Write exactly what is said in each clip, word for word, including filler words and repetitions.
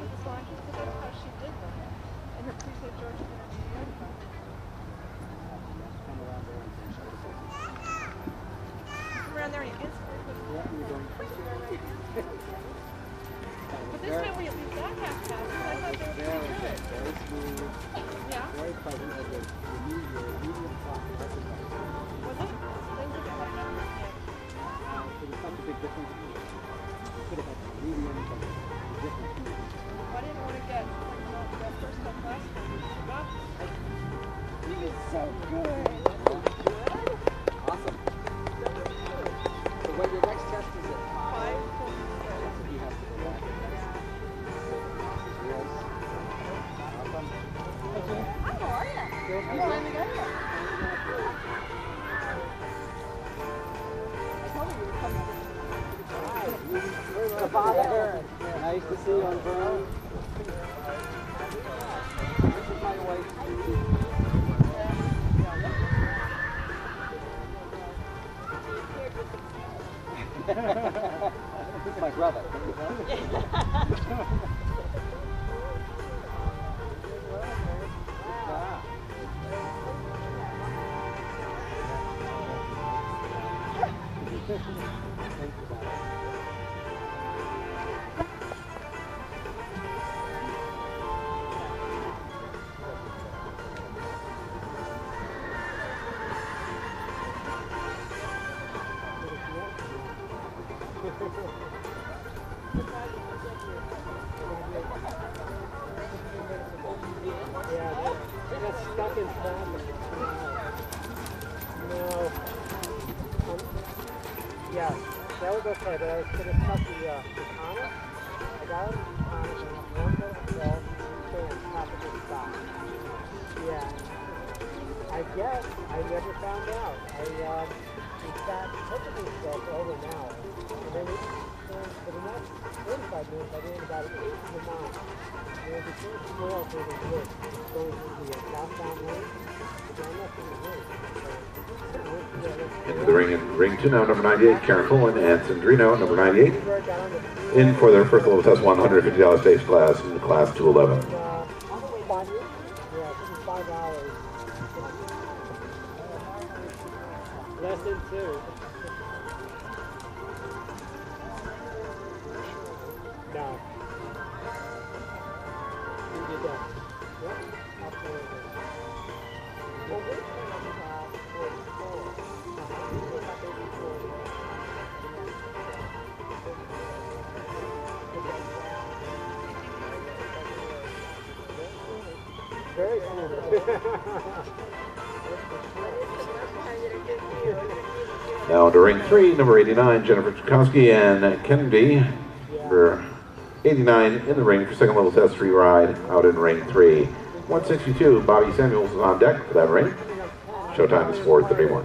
So I think that's how she did them. And her preset Georgia intermediate. Come around there and you get scared. Yeah, you're going crazy right now. But this way we at least that half pass. I thought they were pretty good. Very smooth. Yeah? Very pleasant. As a medium soft. Was it? Didn't look at my numbers yet. Now, it was such a big difference. You could have had some medium, but the difference. I didn't want to get that first time last time. I forgot. You did so good. Awesome. So when your next test is at five, that's what you have to do. Okay. Hi, how are you? Good. I'm glad to go there. I told you you were coming. Hi. Father. Nice to see you on Brown. This is my wife. This is my brother. Stuck in traffic. No. Um, yeah, that was okay, but I was going to cut the, uh, the tonic. I got it in the tonic and one little fill, and traffic was stopped. Yeah. I guess I never found out. I, um, we sat perfectly still for over an hour. And then we, for the next forty-five minutes, I ran about eight to the mile. And it was a huge trail through the woods, going through the uh, southbound lane. Into the ring in ring two now, number ninety-eight, Karen Fullen and Sandrino, number ninety-eight, in for their first level test one hundred fifty dollar stage class in class two eleven. Less than two. No. You did that. Yep, absolutely. Well, this one we have forty-four. Very cool. Now to ring three, number eighty-nine, Jennifer Chukowski and Kennedy, number eighty-nine in the ring for second level test three ride out in ring three. one sixty-two, Bobby Samuels is on deck for that ring. Showtime is four thirty-one.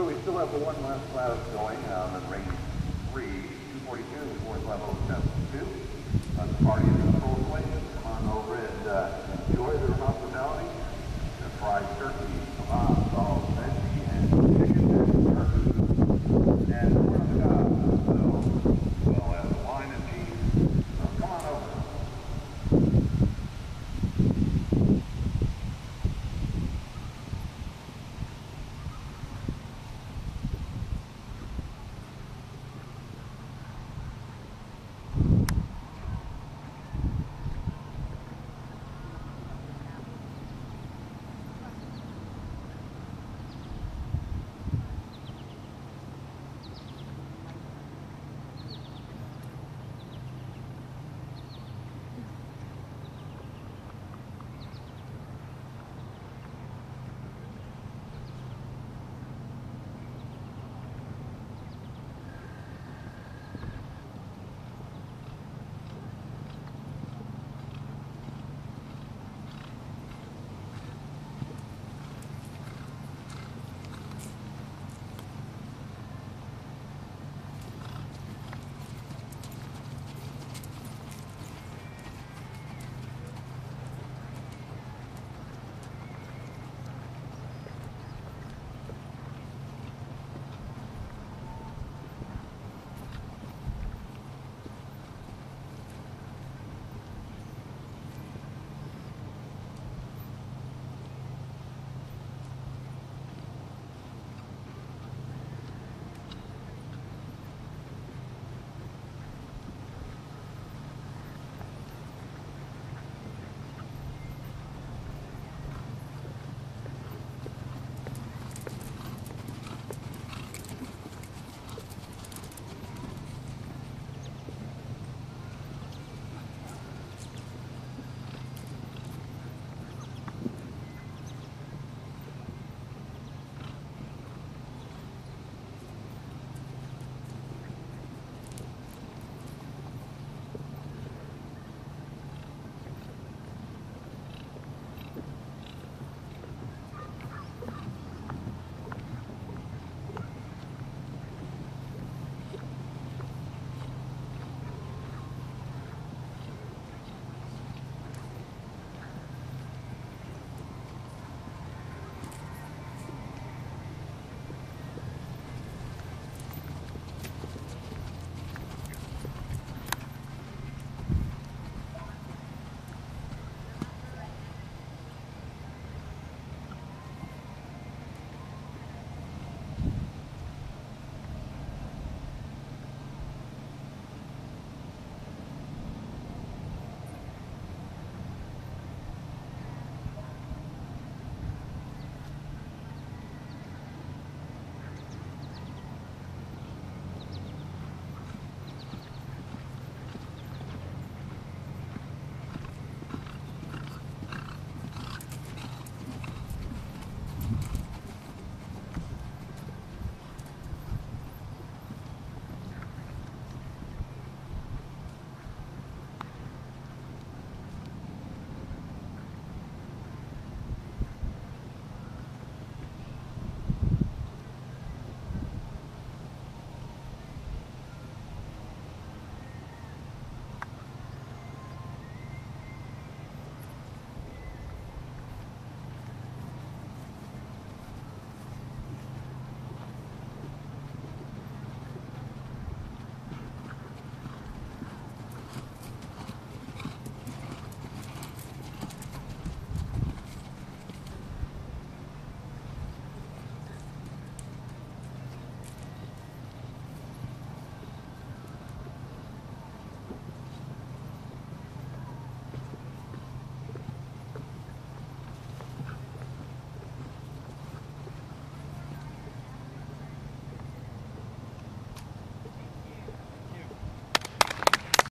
we still have the one last class going um, in range three, two forty-two, fourth level, step two. Uh, the party is in full swing. Come on over and uh, enjoy their hospitality. The fried turkey, kebabs, all veggie and chicken and turkey.